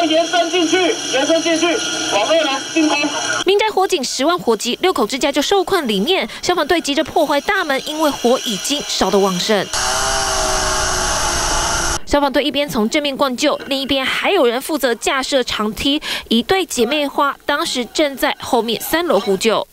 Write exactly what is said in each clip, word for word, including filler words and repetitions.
再延伸进去，延伸进去，往二楼进攻。 民宅火警十万火急，六口之家就受困里面，消防队急着破坏大门，因为火已经烧得旺盛。 消防队一边从正面灌救，另一边还有人负责架设长梯。一对姐妹花当时正在后面三楼呼救。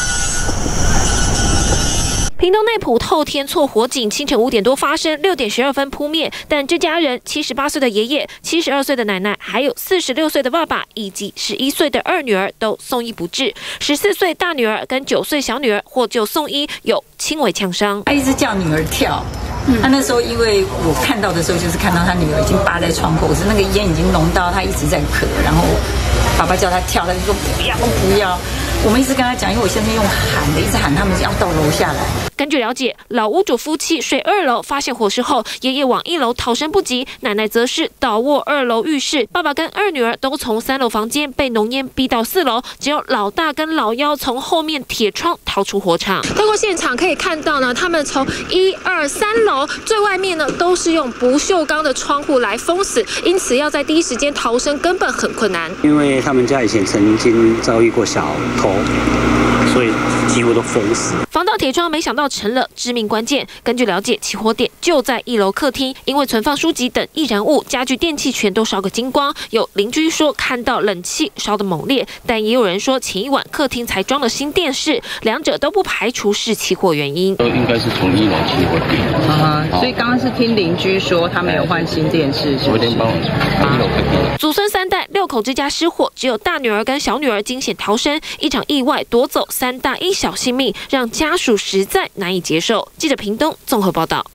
屏东内埔透天厝火警，清晨五点多发生，六点十二分扑灭。但这家人七十八岁的爷爷、七十二岁的奶奶，还有四十六岁的爸爸以及十一岁的二女儿都送医不治，十四岁大女儿跟九岁小女儿获救送医，有轻微枪伤。 他一直叫女儿跳。 他那时候，因为我看到的时候，就是看到他女儿已经扒在窗口，是那个烟已经浓到他一直在咳，然后爸爸叫他跳，他就说不要不要。我们一直跟他讲，因为我现在用喊的，一直喊他们要到楼下来。 根据了解，老屋主夫妻睡二楼，发现火势后，爷爷往一楼逃生不及，奶奶则是倒卧二楼浴室，爸爸跟二女儿都从三楼房间被浓烟逼到四楼，只有老大跟老幺从后面铁窗逃出火场。透过现场可以看到呢，他们从一二三楼。 最外面呢都是用不锈钢的窗户来封死，因此要在第一时间逃生根本很困难。 因为他们家以前曾经遭遇过小偷，所以几乎都封死。 防盗铁窗没想到成了致命关键。根据了解，起火点就在一楼客厅，因为存放书籍等易燃物，家具电器全都烧个精光。有邻居说看到冷气烧得猛烈，但也有人说前一晚客厅才装了新电视，两者都不排除是起火原因。 应该是从一楼起火点。 啊，所以刚刚是听邻居说他们有换新电视， 昨天帮我一楼客厅。 祖孙三代六口之家失火，只有大女儿跟小女儿惊险逃生，一场意外夺走三大一小性命，让家属实在难以接受。记者屏东综合报道。